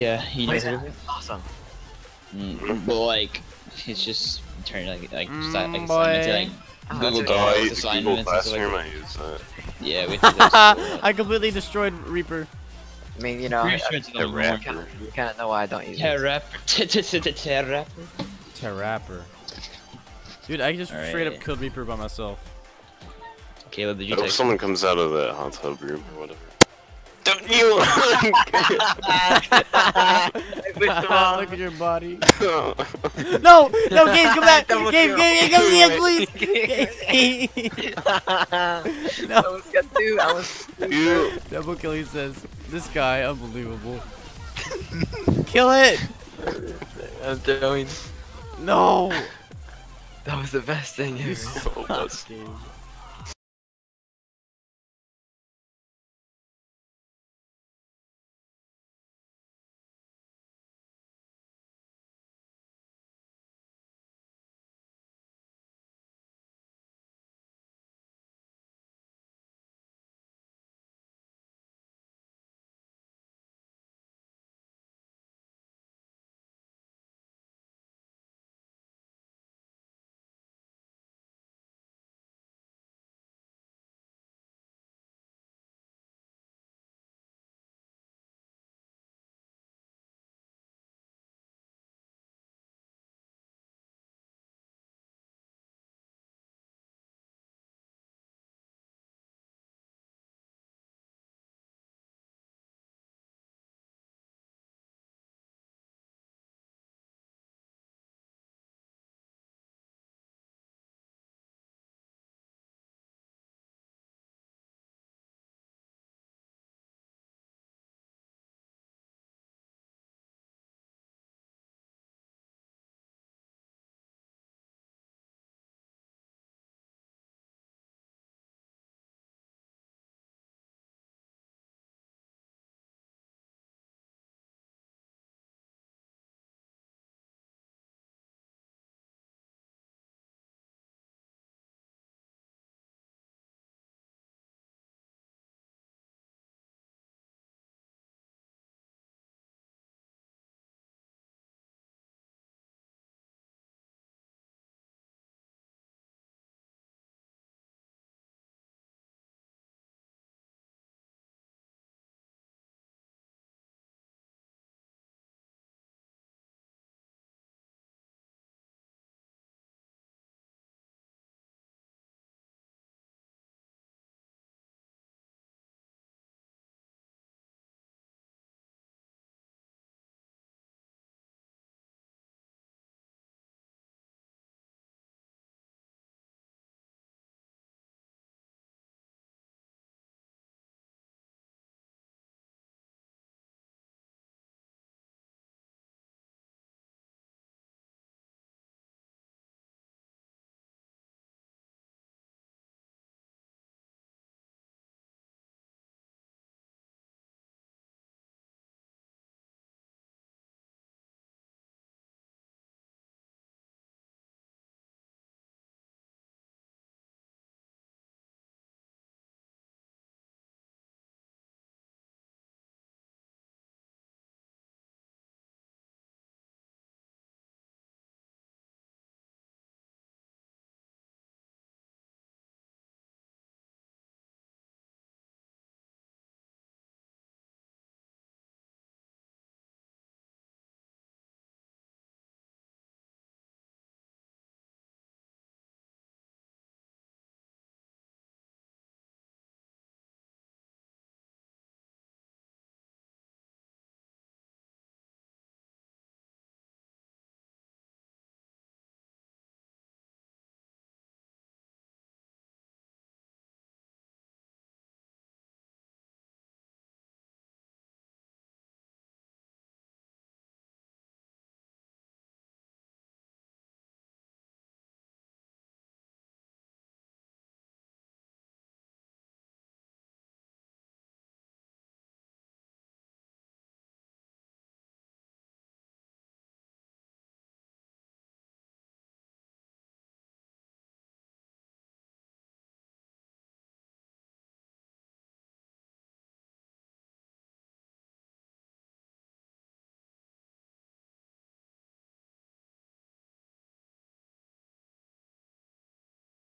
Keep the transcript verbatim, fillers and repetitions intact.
Yeah, he knows it. Awesome. Mm, but like, it's just turn like like Mm, just, like boy. assignments like Oh, Google that's Oh, I Docs use Google assignments and stuff Classroom. like I use that. that. Yeah, we have to do that. I completely destroyed Reaper. I mean, you know, Pretty I, sure it's The the rapper. rapper. you kind of know why I don't use it. Terrapper. Terrapper. Terrapper. Dude, I just All straight up right. killed Reaper by myself. Caleb, did I you hope take? someone comes out of that hot tub room or whatever. Don't you? Look at your body. No! No, Gabe, come back! Double Gabe, kill. Gabe, come here, please! Gabe. No. I was gonna do. I was. You. Double kill, he says. This guy, unbelievable. Kill it! I'm doing. No! That was the best thing You ever. suck, Gabe.